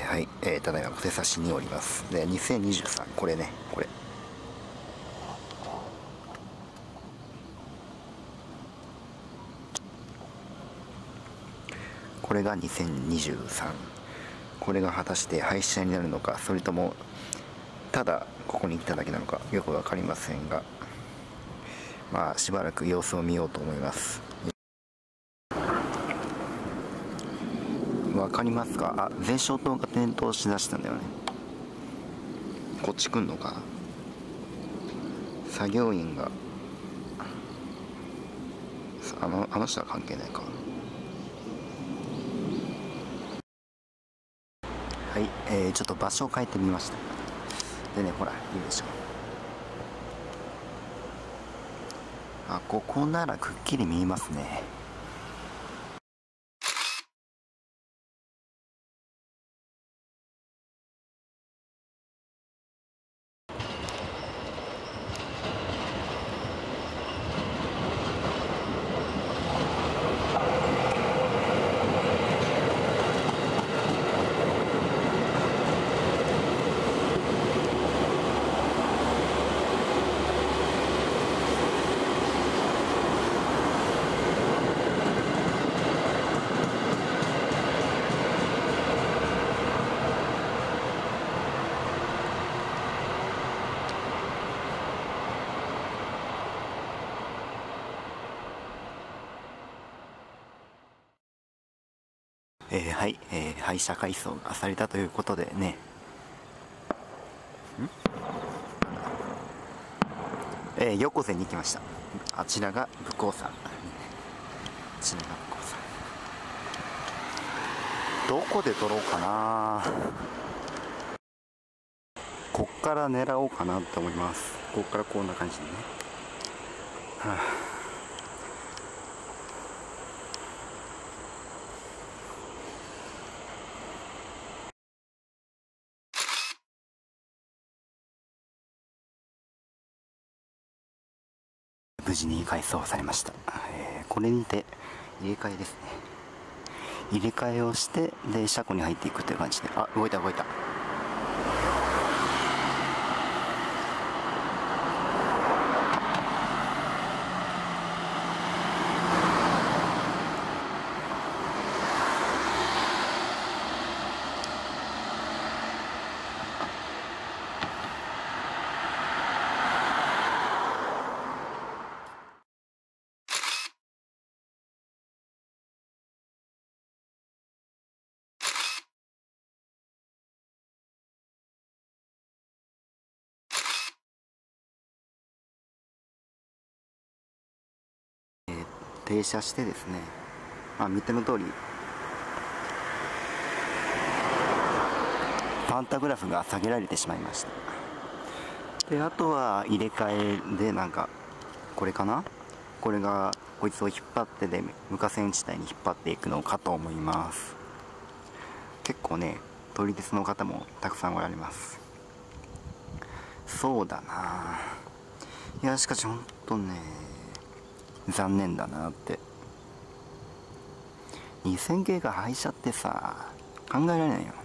はい、ただいま小手差しにおります。で、2023、これね、これ。これが2023。これが果たして廃車になるのか、それとも、ただここに来ただけなのか、よくわかりませんが、まあ、しばらく様子を見ようと思います。わかりますか？あ、前照灯が点灯しだしたんだよね。こっち来んのか？作業員が、あの人は関係ないか。はい、ちょっと場所を変えてみました。でね、ほら、いいでしょ。あ、ここならくっきり見えますね。はい、廃車改装がされたということでね。横瀬に来ました。あちらが武甲山。どこで撮ろうかな。こっから狙おうかなと思います。こっからこんな感じでね。はあ、無事に改装されました。これにて入れ替えですね。入れ替えをして、で、車庫に入っていくという感じで。あ、動いた。停車してですね、見ての通りパンタグラフが下げられてしまいました。で、あとは入れ替えで、なんかこれかな、これがこいつを引っ張ってで無架線地帯に引っ張っていくのかと思います。結構ね、撮り鉄の方もたくさんおられます。そうだな、いや、しかしほんとね、残念だなって。2000系が廃車ってさ、考えられないよ。